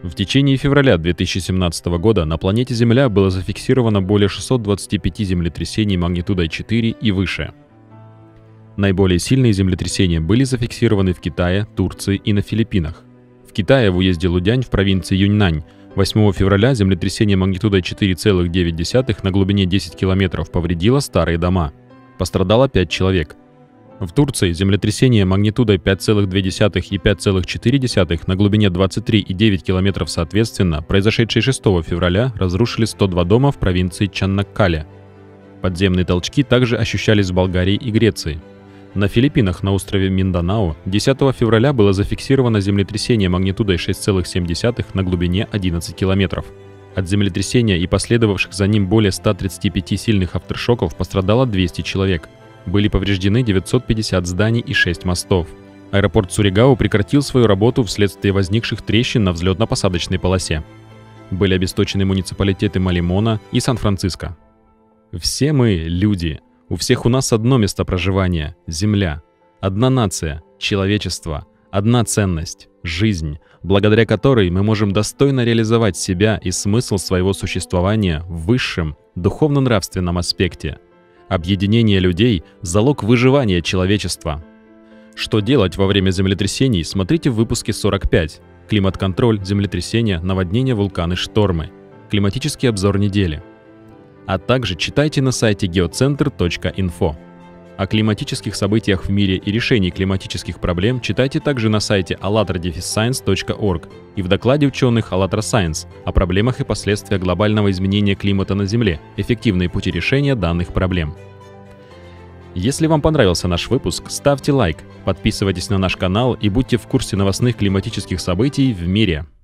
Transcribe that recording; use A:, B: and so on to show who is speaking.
A: В течение февраля 2017 года на планете Земля было зафиксировано более 625 землетрясений магнитудой 4 и выше. Наиболее сильные землетрясения были зафиксированы в Китае, Турции и на Филиппинах. В Китае в уезде Лудянь в провинции Юньнань 8 февраля землетрясение магнитудой 4,9 на глубине 10 километров повредило старые дома. Пострадало 5 человек. В Турции землетрясение магнитудой 5,2 и 5,4 на глубине 23,9 километров соответственно, произошедшие 6 февраля, разрушили 102 дома в провинции Чаннаккале. Подземные толчки также ощущались в Болгарии и Греции. На Филиппинах на острове Минданао 10 февраля было зафиксировано землетрясение магнитудой 6,7 на глубине 11 километров. От землетрясения и последовавших за ним более 135 сильных авторшоков пострадало 200 человек. Были повреждены 950 зданий и 6 мостов. Аэропорт Суригау прекратил свою работу вследствие возникших трещин на взлетно-посадочной полосе. Были обесточены муниципалитеты Малимона и Сан-Франциско. Все мы – люди. У всех у нас одно место проживания – Земля. Одна нация – человечество. Одна ценность – жизнь, благодаря которой мы можем достойно реализовать себя и смысл своего существования в высшем, духовно-нравственном аспекте. Объединение людей – залог выживания человечества. Что делать во время землетрясений, смотрите в выпуске 45. Климат-контроль, землетрясения, наводнения, вулканы, штормы. Климатический обзор недели. А также читайте на сайте geocenter.info. О климатических событиях в мире и решении климатических проблем читайте также на сайте allatra-science.org и в докладе ученых ALLATRA Science о проблемах и последствиях глобального изменения климата на Земле, эффективные пути решения данных проблем. Если вам понравился наш выпуск, ставьте лайк, подписывайтесь на наш канал и будьте в курсе новостных климатических событий в мире.